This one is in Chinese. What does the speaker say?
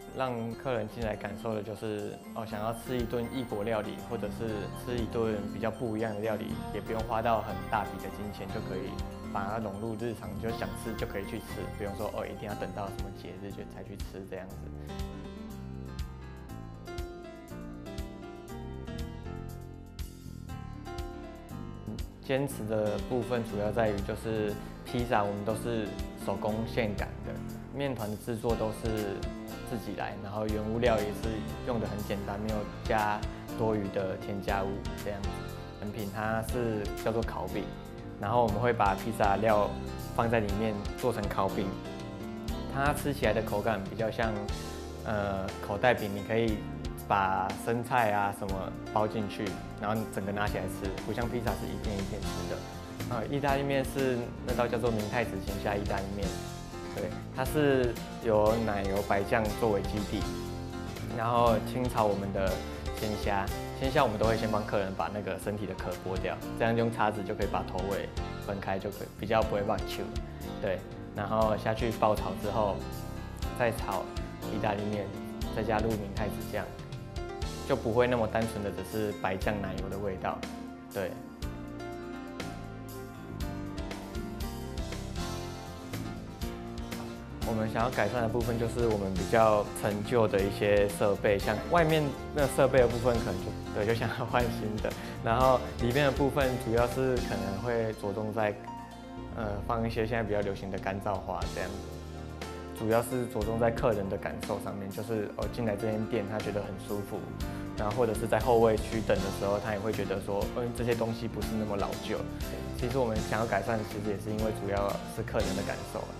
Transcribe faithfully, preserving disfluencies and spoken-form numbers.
让客人进来感受的就是哦，想要吃一顿异国料理，或者是吃一顿比较不一样的料理，也不用花到很大笔的金钱就可以把它融入日常，就想吃就可以去吃，不用说哦一定要等到什么节日就才去吃这样子。坚持的部分主要在于就是披萨我们都是手工现擀的，面团的制作都是自己来，然后原物料也是用的很简单，没有加多余的添加物这样子。成品它是叫做烤饼，然后我们会把披萨料放在里面做成烤饼，它吃起来的口感比较像呃口袋饼，你可以把生菜啊什么包进去，然后整个拿起来吃，不像披萨是一片一片吃的。呃，意大利面是那道叫做明太子咸虾意大利面，对，它是由奶油白酱作为基底，然后清炒我们的鲜虾，鲜虾我们都会先帮客人把那个身体的壳剥掉，这样用叉子就可以把头尾分开，就可以比较不会把球，对，然后下去爆炒之后，再炒意大利面，再加入明太子酱。就不会那么单纯的只是白酱奶油的味道，对。我们想要改善的部分就是我们比较陈旧的一些设备，像外面那设备的部分可能就对就想要换新的，然后里面的部分主要是可能会着重在呃放一些现在比较流行的干燥花这样子。主要是着重在客人的感受上面，就是哦进来这间店他觉得很舒服，然后或者是在后位区等的时候，他也会觉得说，嗯这些东西不是那么老旧。其实我们想要改善，其实也是因为主要是客人的感受。